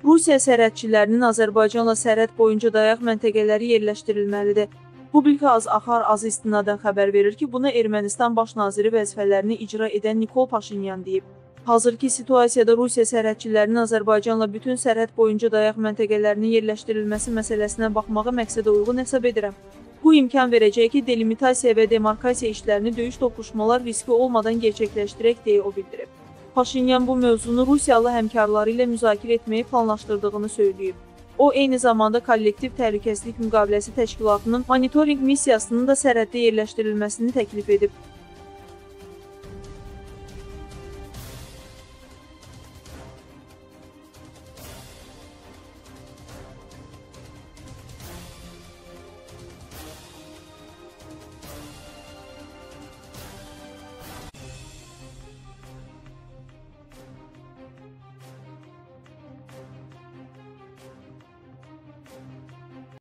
Rusiya sərhədçilərinin Azərbaycanla sərhəd boyunca dayaq məntəqələri yerləşdirilməlidir. Publika az axar az istinadən xəbər verir ki, buna Ermənistan baş naziri vəzifələrini icra edən Nikol Paşinyan deyib. Hazırki situasiyada Rusiya sərhədçilərinin Azərbaycanla bütün sərhəd boyunca dayaq məntəqələrinin yerləşdirilməsi məsələsinə baxmağı məqsədə uyğun hesab edirəm. Bu imkan verəcək ki, delimitasiya və demarkasiya işlərini döyüş toqquşmalar riski olmadan gerçəkləşdirək deyə o bildirib. Paşinyan bu mövzunu Rusiyalı həmkarları ilə müzakirə etməyi planlaşdırdığını söyləyib. O, eyni zamanda Kollektiv Təhlükəsizlik Müqaviləsi Təşkilatının monitorinq missiyasının da sərhəddə yerləşdirilməsini təklif edib.